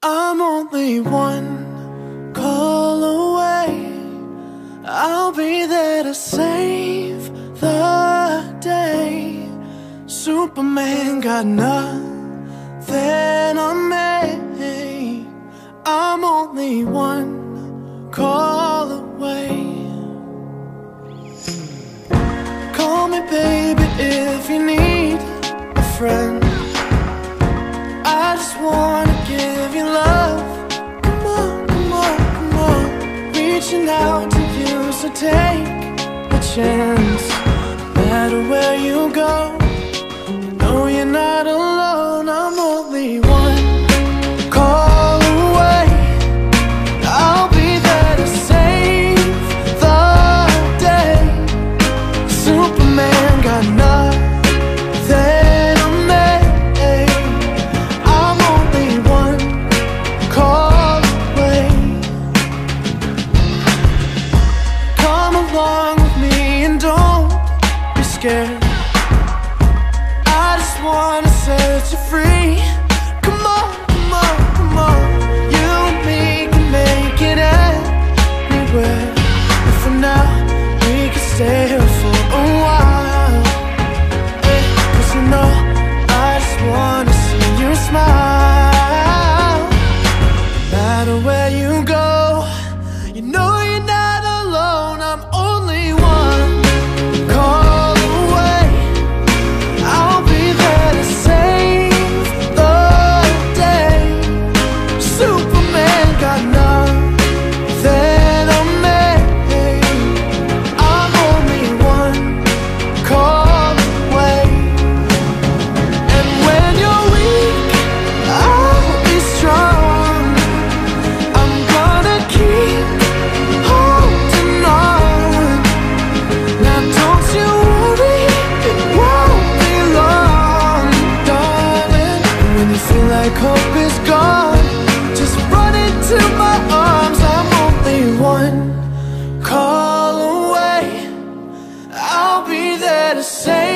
I'm only one call away. I'll be there to save the day. Superman got nothing on me. I'm only one call away. Call me baby if you need a friend. I just wanna give you love. Come on, come on, come on. Reaching out to you, so take a chance. No matter where you go, you know you're not alone. I'm only one call away. I'll be there to save the day. Superman got nothing on me. I'm only one call away. Come along with me and don't be scared. I just wanna set you free. Come on, come on, come on. You and me can make it anywhere. And for now, we can stay here for a while. Cause you know, I just wanna see you smile. No matter where you go, you know you're not alone. I'm only one call away. I'll be there to save the day. Superman got nothing on me. I'm only one call away. And when you're weak, I'll be strong. I'm gonna keep holding on. Now don't you worry, it won't be long, darling. And when you feel like hope is gone, just run into my arms. I'm only one call away. I'll be there to save